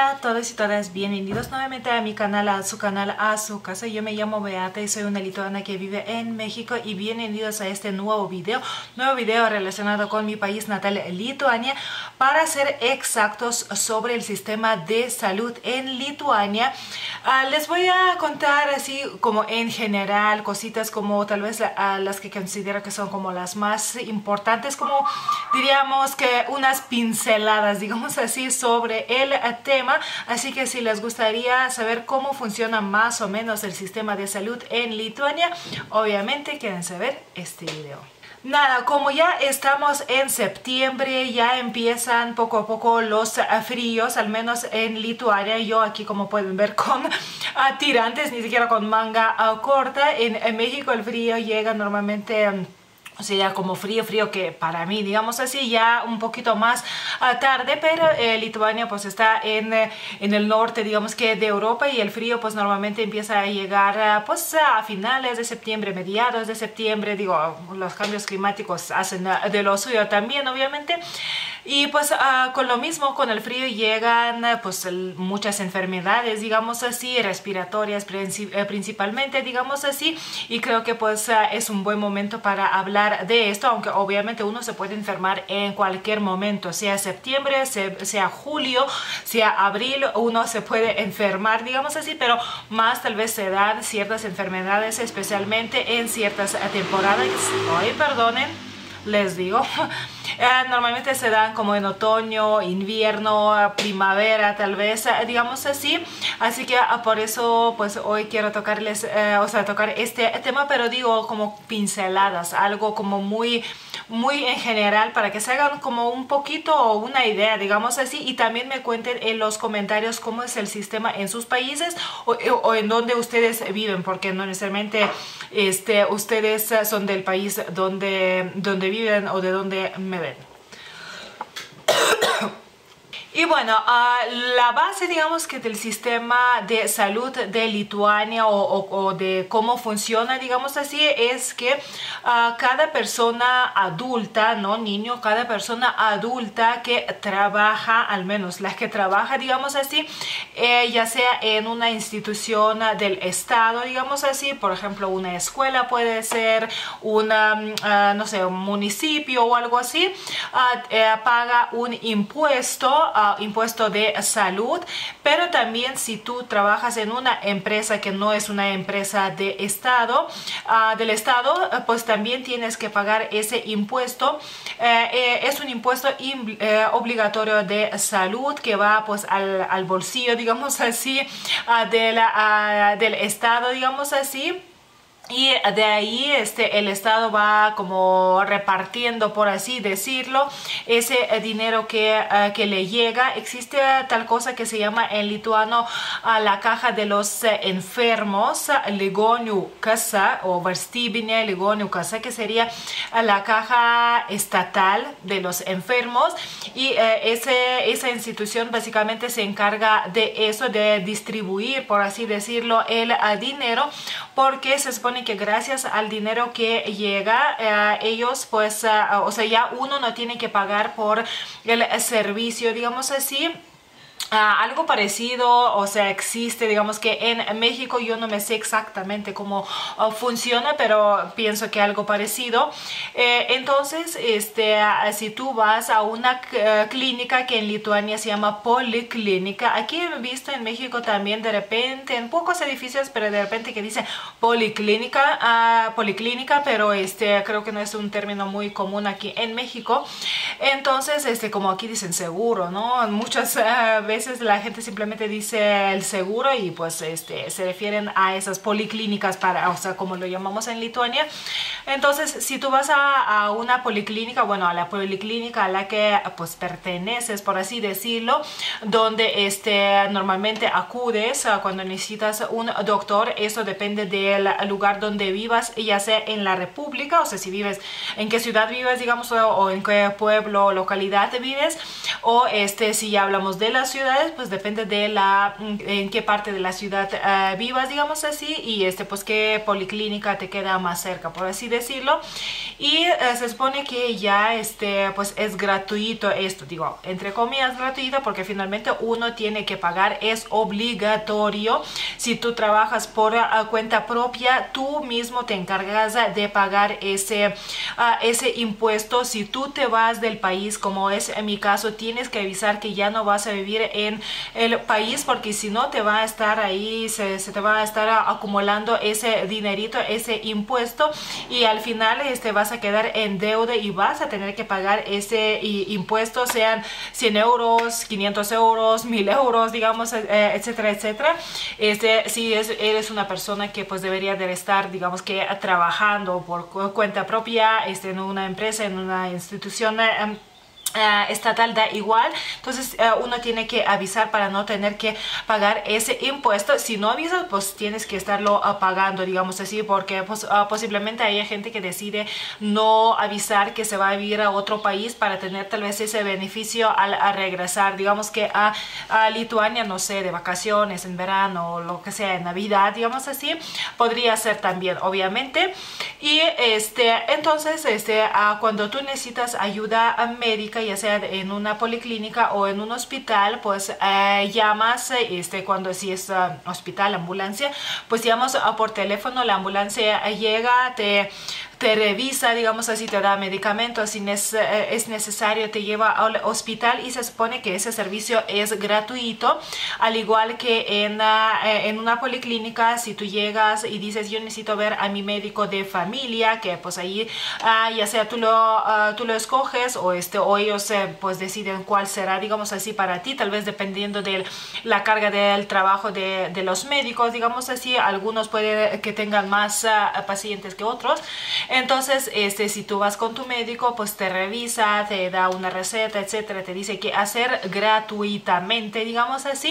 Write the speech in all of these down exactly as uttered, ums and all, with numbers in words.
Hola a todos y todas, bienvenidos nuevamente a mi canal, a su canal, a su casa. Yo me llamo Beata y soy una lituana que vive en México y bienvenidos a este nuevo video, nuevo video relacionado con mi país natal, Lituania, para ser exactos sobre el sistema de salud en Lituania. Uh, les voy a contar así como en general cositas como tal vez uh, las que considero que son como las más importantes, como diríamos que unas pinceladas, digamos así, sobre el tema. Así que si les gustaría saber cómo funciona más o menos el sistema de salud en Lituania, obviamente quédense ver este video. Nada, como ya estamos en septiembre, ya empiezan poco a poco los uh, fríos, al menos en Lituania. Yo aquí, como pueden ver, con uh, tirantes, ni siquiera con manga uh, corta. En, en México el frío llega normalmente... Um, O sea, como frío, frío que para mí, digamos así, ya un poquito más uh, tarde, pero eh, Lituania pues está en, eh, en el norte, digamos que de Europa, y el frío pues normalmente empieza a llegar uh, pues a finales de septiembre, mediados de septiembre. Digo, los cambios climáticos hacen uh, de lo suyo también, obviamente. Y pues uh, con lo mismo, con el frío llegan uh, pues el, muchas enfermedades, digamos así, respiratorias princip eh, principalmente, digamos así, y creo que pues uh, es un buen momento para hablar de esto, aunque obviamente uno se puede enfermar en cualquier momento, sea septiembre, sea, sea julio, sea abril, uno se puede enfermar, digamos así, pero más tal vez se dan ciertas enfermedades, especialmente en ciertas temporadas. Ay, perdonen, les digo. Eh, normalmente se dan como en otoño, invierno, primavera, tal vez, eh, digamos así. Así que uh, por eso pues hoy quiero tocarles, eh, o sea, tocar este tema, pero digo como pinceladas, algo como muy, muy en general, para que se hagan como un poquito o una idea, digamos así, y también me cuenten en los comentarios cómo es el sistema en sus países o, o en donde ustedes viven, porque no necesariamente este, ustedes son del país donde, donde viven o de donde me ven. Y bueno, uh, la base, digamos que del sistema de salud de Lituania o, o, o de cómo funciona, digamos así, es que uh, cada persona adulta, no niño, cada persona adulta que trabaja, al menos la que trabaja, digamos así, eh, ya sea en una institución del Estado, digamos así, por ejemplo, una escuela puede ser, una, uh, no sé, un municipio o algo así, uh, eh, paga un impuesto, uh, impuesto de salud. Pero también si tú trabajas en una empresa que no es una empresa de estado, uh, del estado, uh, pues también tienes que pagar ese impuesto. Eh, eh, es un impuesto eh, obligatorio de salud que va pues al, al bolsillo, digamos así, uh, de la, uh, del estado, digamos así. Y de ahí este, el Estado va como repartiendo, por así decirlo, ese dinero que, uh, que le llega. Existe tal cosa que se llama en lituano uh, la caja de los uh, enfermos, ligonių kasa o valstybinė ligonių kasa, que sería uh, la caja estatal de los enfermos. Y uh, ese, esa institución básicamente se encarga de eso, de distribuir, por así decirlo, el uh, dinero, porque se supone que gracias al dinero que llega, eh, ellos pues, uh, o sea, ya uno no tiene que pagar por el servicio, digamos así. Uh, algo parecido, o sea, existe, digamos que en México, yo no me sé exactamente cómo uh, funciona, pero pienso que algo parecido. Eh, entonces, este, uh, si tú vas a una uh, clínica que en Lituania se llama policlínica, aquí he visto en México también de repente, en pocos edificios, pero de repente que dice policlínica, uh, policlínica, pero este, creo que no es un término muy común aquí en México. Entonces, este, como aquí dicen seguro, ¿no? Muchas uh, veces veces la gente simplemente dice el seguro y pues este, se refieren a esas policlínicas, para, o sea, como lo llamamos en Lituania. Entonces, si tú vas a, a una policlínica, bueno, a la policlínica a la que pues perteneces, por así decirlo, donde este, normalmente acudes uh, cuando necesitas un doctor, eso depende del lugar donde vivas, ya sea en la República, o sea, si vives, en qué ciudad vives, digamos, o, o en qué pueblo o localidad vives, o este, si ya hablamos de la ciudad, ciudades pues depende de la en qué parte de la ciudad uh, vivas, digamos así, y este pues qué policlínica te queda más cerca, por así decirlo. Y uh, se supone que ya este pues es gratuito esto, digo entre comillas gratuito, porque finalmente uno tiene que pagar, es obligatorio. Si tú trabajas por uh, cuenta propia, tú mismo te encargas de pagar ese, uh, ese impuesto. Si tú te vas del país, como es en mi caso, tienes que avisar que ya no vas a vivir en el país, porque si no te va a estar ahí, se, se te va a estar acumulando ese dinerito, ese impuesto, y al final este, vas a quedar en deuda y vas a tener que pagar ese y, impuesto, sean cien euros, quinientos euros, mil euros, digamos, eh, etcétera, etcétera. Este, si es, eres una persona que pues debería de estar, digamos que trabajando por cuenta propia, este, en una empresa, en una institución eh, Uh, estatal, da igual. Entonces uh, uno tiene que avisar para no tener que pagar ese impuesto. Si no avisas, pues tienes que estarlo uh, pagando, digamos así, porque pues, uh, posiblemente haya gente que decide no avisar que se va a vivir a otro país para tener tal vez ese beneficio al a regresar, digamos que a, a Lituania, no sé, de vacaciones en verano o lo que sea, en Navidad, digamos así, podría ser también, obviamente. Y este entonces este uh, cuando tú necesitas ayuda médica, ya sea en una policlínica o en un hospital, pues eh, llamas, este, cuando si es uh, hospital, ambulancia, pues llamas uh, por teléfono, la ambulancia llega, te te revisa, digamos así, te da medicamentos, si es, eh, es necesario te lleva al hospital, y se supone que ese servicio es gratuito, al igual que en, uh, en una policlínica. Si tú llegas y dices yo necesito ver a mi médico de familia, que pues ahí uh, ya sea tú lo, uh, tú lo escoges o, este, o ellos eh, pues deciden cuál será, digamos así, para ti, tal vez dependiendo de la carga del trabajo de, de los médicos, digamos así, algunos puede que tengan más uh, pacientes que otros. Entonces, este, si tú vas con tu médico, pues te revisa, te da una receta, etcétera, te dice qué hacer gratuitamente, digamos así.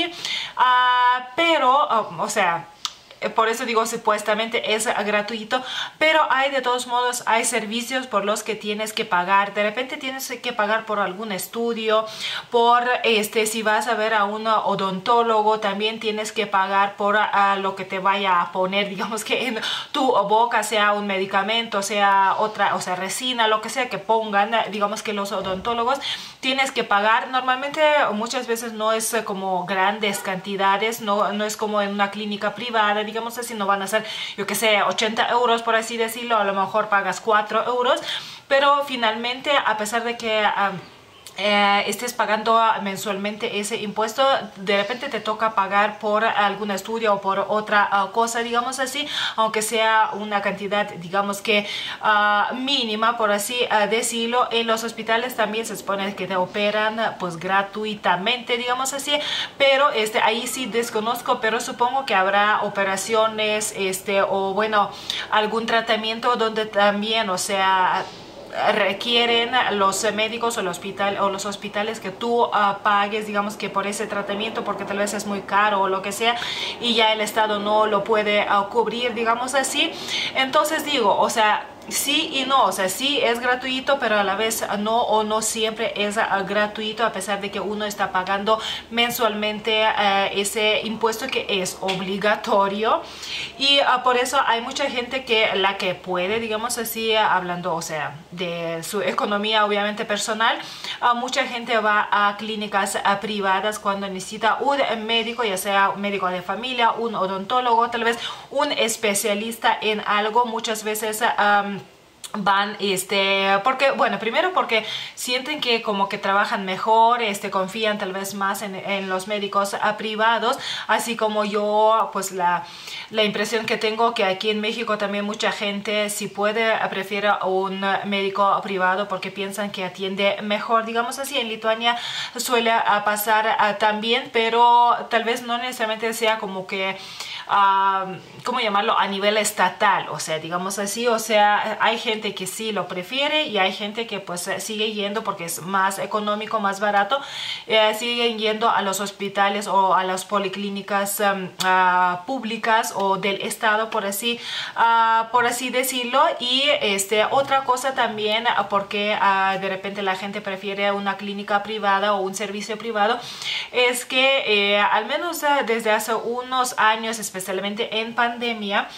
Uh, pero, uh, o sea, por eso digo supuestamente es gratuito, pero hay de todos modos, hay servicios por los que tienes que pagar. De repente tienes que pagar por algún estudio, por este, si vas a ver a un odontólogo, también tienes que pagar por a, lo que te vaya a poner, digamos que en tu boca, sea un medicamento, sea otra, o sea, resina, lo que sea que pongan, digamos que los odontólogos tienes que pagar. Normalmente muchas veces no es como grandes cantidades, no, no es como en una clínica privada, digamos así, no van a ser, yo que sé, ochenta euros, por así decirlo, a lo mejor pagas cuatro euros, pero finalmente, a pesar de que um, Eh, estés pagando mensualmente ese impuesto, de repente te toca pagar por algún estudio o por otra uh, cosa, digamos así, aunque sea una cantidad, digamos que uh, mínima, por así uh, decirlo. En los hospitales también se supone que te operan pues gratuitamente, digamos así, pero este, ahí sí desconozco, pero supongo que habrá operaciones este, o bueno, algún tratamiento donde también, o sea, requieren los médicos o, el hospital, o los hospitales que tú uh, pagues, digamos que por ese tratamiento, porque tal vez es muy caro o lo que sea, y ya el Estado no lo puede uh, cubrir, digamos así. Entonces digo, o sea, sí y no, o sea, sí es gratuito, pero a la vez no, o no siempre es uh, gratuito, a pesar de que uno está pagando mensualmente uh, ese impuesto que es obligatorio. Y uh, por eso hay mucha gente que la que puede, digamos así, uh, hablando, o sea, de su economía obviamente personal, uh, mucha gente va a clínicas uh, privadas cuando necesita un médico, ya sea un médico de familia, un odontólogo, tal vez un especialista en algo. Muchas veces um, van, este, porque, bueno, primero porque sienten que como que trabajan mejor, este, confían tal vez más en, en los médicos uh, privados, así como yo, pues la, la impresión que tengo que aquí en México también mucha gente, si puede, prefiere un médico privado porque piensan que atiende mejor, digamos así. En Lituania suele uh, pasar uh, también, pero tal vez no necesariamente sea como que uh, ¿cómo llamarlo? A nivel estatal, o sea, digamos así, o sea, hay gente que sí lo prefiere y hay gente que pues sigue yendo porque es más económico, más barato, eh, siguen yendo a los hospitales o a las policlínicas um, uh, públicas o del estado, por así, uh, por así decirlo. Y este, otra cosa también, porque uh, de repente la gente prefiere una clínica privada o un servicio privado, es que eh, al menos uh, desde hace unos años, especialmente en pandemia,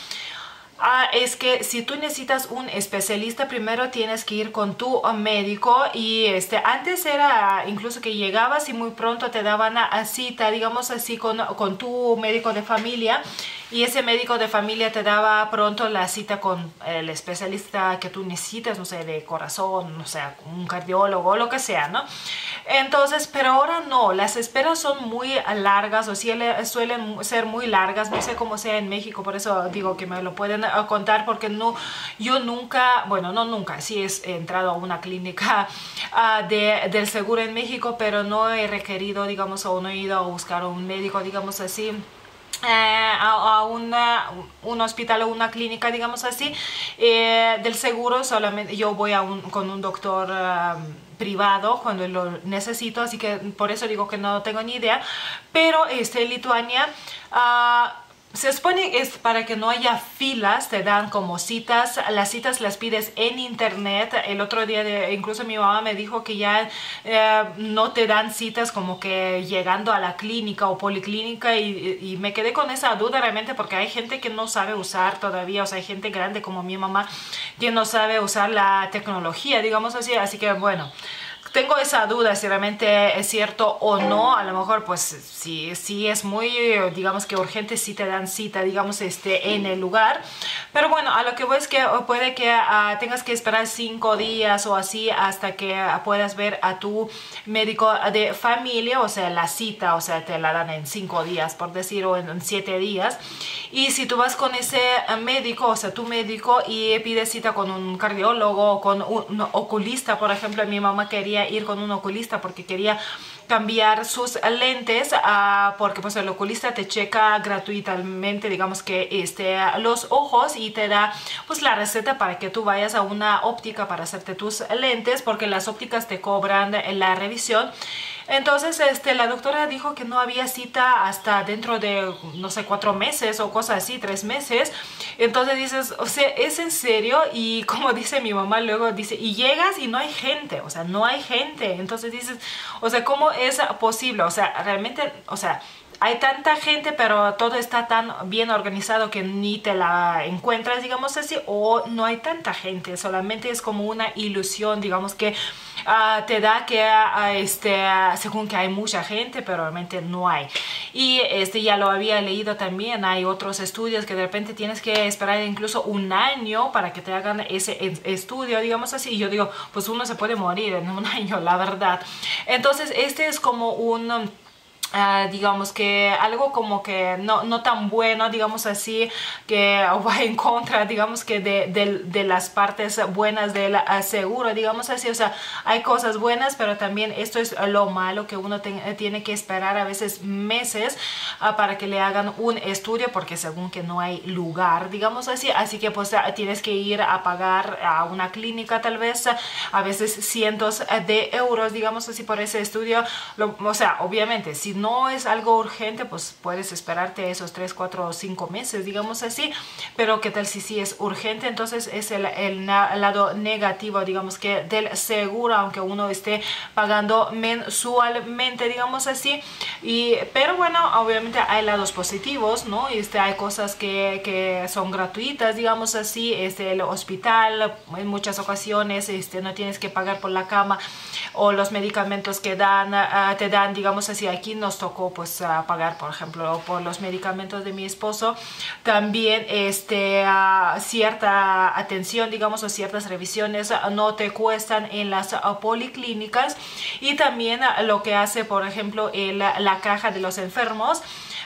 Ah, es que si tú necesitas un especialista, primero tienes que ir con tu médico. Y este, antes era incluso que llegabas y muy pronto te daban a, a cita, digamos así, con, con tu médico de familia, y ese médico de familia te daba pronto la cita con el especialista que tú necesitas, no sé, de corazón, no sé, un cardiólogo o lo que sea, ¿no? Entonces, pero ahora no, las esperas son muy largas, o suelen ser muy largas, no sé cómo sea en México, por eso digo que me lo pueden contar, porque no, yo nunca, bueno, no nunca, sí he entrado a una clínica uh, de, del seguro en México, pero no he requerido, digamos, o no he ido a buscar un médico, digamos así, Eh, a, a una, un hospital o una clínica, digamos así, eh, del seguro. Solamente yo voy a un, con un doctor uh, privado cuando lo necesito, así que por eso digo que no tengo ni idea. Pero este, en Lituania uh, se supone que es para que no haya filas, te dan como citas, las citas las pides en internet. El otro día de, incluso mi mamá me dijo que ya eh, no te dan citas como que llegando a la clínica o policlínica, y, y me quedé con esa duda realmente, porque hay gente que no sabe usar todavía, o sea, hay gente grande como mi mamá que no sabe usar la tecnología, digamos así, así que bueno, tengo esa duda si realmente es cierto o no. A lo mejor pues si, si es muy, digamos que urgente, si te dan cita, digamos, este, en el lugar. Pero bueno, a lo que voy es que puede que uh, tengas que esperar cinco días o así hasta que uh, puedas ver a tu médico de familia, o sea, la cita, o sea, te la dan en cinco días, por decir, o en, en siete días. Y si tú vas con ese médico, o sea, tu médico, y pides cita con un cardiólogo o con un, un oculista, por ejemplo, mi mamá quería ir con un oculista porque quería cambiar sus lentes, uh, porque pues el oculista te checa gratuitamente, digamos que este, los ojos, y te da pues la receta para que tú vayas a una óptica para hacerte tus lentes, porque las ópticas te cobran la revisión. Entonces este, la doctora dijo que no había cita hasta dentro de, no sé, cuatro meses o cosas así, tres meses. Entonces dices, o sea, ¿es en serio? Y como dice mi mamá luego, dice, y llegas y no hay gente, o sea, no hay gente. Entonces dices, o sea, ¿cómo es posible? O sea, realmente, o sea, hay tanta gente, pero todo está tan bien organizado que ni te la encuentras, digamos así, o no hay tanta gente, solamente es como una ilusión, digamos, que uh, te da que, uh, este, uh, según que hay mucha gente, pero realmente no hay. Y este, ya lo había leído también, hay otros estudios que de repente tienes que esperar incluso un año para que te hagan ese estudio, digamos así, y yo digo, pues uno se puede morir en un año, la verdad. Entonces, este es como un... Uh, digamos que algo como que no, no tan bueno, digamos así, que va en contra, digamos que de, de, de las partes buenas del uh, seguro, digamos así. O sea, hay cosas buenas, pero también esto es lo malo, que uno te, tiene que esperar a veces meses uh, para que le hagan un estudio, porque según que no hay lugar, digamos así, así que pues uh, tienes que ir a pagar a una clínica tal vez, uh, a veces cientos de euros, digamos así, por ese estudio. Lo, o sea, obviamente, si no es algo urgente, pues puedes esperarte esos tres, cuatro o cinco meses, digamos así. Pero qué tal si sí es urgente. Entonces es el, el, el lado negativo, digamos, que del seguro, aunque uno esté pagando mensualmente, digamos así. Y, pero bueno, obviamente hay lados positivos, ¿no? Este, hay cosas que, que son gratuitas, digamos así. Este, el hospital, en muchas ocasiones este, no tienes que pagar por la cama o los medicamentos que dan, uh, te dan, digamos así. Aquí nos tocó pues uh, pagar, por ejemplo, por los medicamentos de mi esposo. También este, uh, cierta atención, digamos, o ciertas revisiones uh, no te cuestan en las uh, policlínicas. Y también uh, lo que hace, por ejemplo, el, la caja de los enfermos,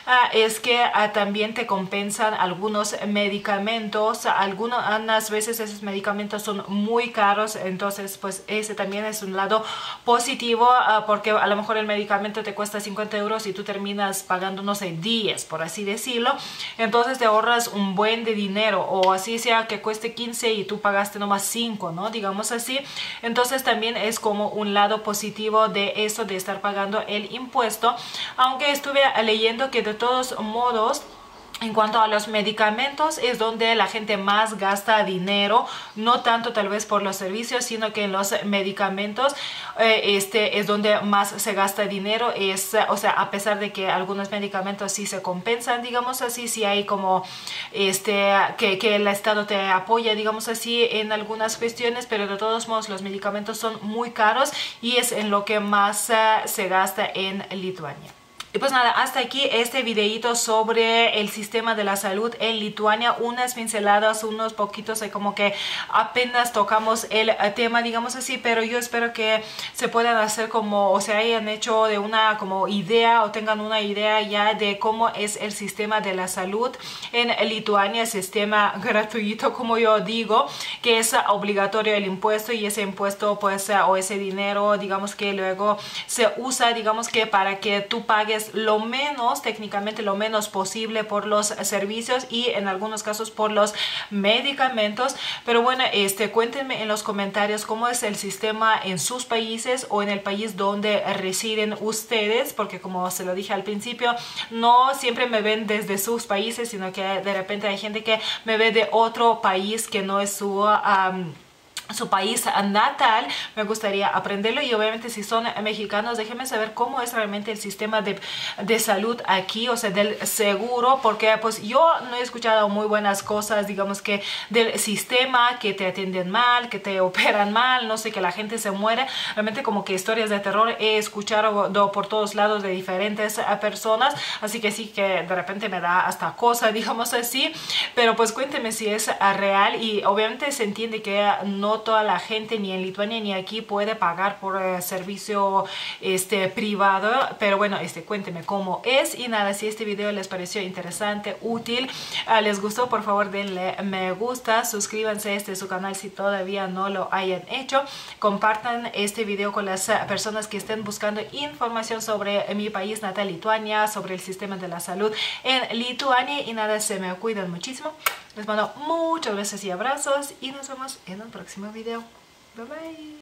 uh, es que uh, también te compensan algunos medicamentos. Algunas veces esos medicamentos son muy caros, entonces pues ese también es un lado positivo, uh, porque a lo mejor el medicamento te cuesta cincuenta euros y tú terminas pagando, no sé, diez, por así decirlo. Entonces te ahorras un buen de dinero, o así sea que cueste quince y tú pagaste nomás cinco, ¿no? Digamos así. Entonces también es como un lado positivo de eso, de estar pagando el impuesto, aunque estuve leyendo que de todos modos, en cuanto a los medicamentos, es donde la gente más gasta dinero, no tanto tal vez por los servicios, sino que en los medicamentos eh, este es donde más se gasta dinero. Es, o sea, a pesar de que algunos medicamentos sí se compensan, digamos así, sí hay como este que, que el Estado te apoya, digamos así, en algunas cuestiones, pero de todos modos los medicamentos son muy caros y es en lo que más uh, se gasta en Lituania. Y pues nada, hasta aquí este videito sobre el sistema de la salud en Lituania. Unas pinceladas, unos poquitos, hay como que apenas tocamos el tema, digamos así, pero yo espero que se puedan hacer como, o se hayan hecho de una como idea, o tengan una idea ya de cómo es el sistema de la salud en Lituania, sistema gratuito, como yo digo, que es obligatorio el impuesto, y ese impuesto pues o ese dinero, digamos que luego se usa, digamos que para que tú pagues lo menos, técnicamente lo menos posible por los servicios y en algunos casos por los medicamentos. Pero bueno, este, cuéntenme en los comentarios cómo es el sistema en sus países o en el país donde residen ustedes, porque como se lo dije al principio, no siempre me ven desde sus países, sino que de repente hay gente que me ve de otro país que no es su... Um, su país natal. Me gustaría aprenderlo, y obviamente si son mexicanos, déjenme saber cómo es realmente el sistema de, de salud aquí, o sea, del seguro, porque pues yo no he escuchado muy buenas cosas, digamos que del sistema, que te atienden mal, que te operan mal, no sé, que la gente se muere. Realmente como que historias de terror he escuchado por todos lados de diferentes personas, así que sí que de repente me da hasta cosa, digamos así. Pero pues cuéntenme si es real, y obviamente se entiende que no toda la gente ni en Lituania ni aquí puede pagar por uh, servicio este privado, pero bueno, este cuéntenme cómo es. Y nada, si este video les pareció interesante, útil, uh, les gustó, por favor denle me gusta, suscríbanse a este su canal si todavía no lo hayan hecho, compartan este video con las uh, personas que estén buscando información sobre mi país natal, Lituania, sobre el sistema de la salud en Lituania. Y nada, se me cuidan muchísimo, les mando muchos besos y abrazos, y nos vemos en un próximo video. Bye bye.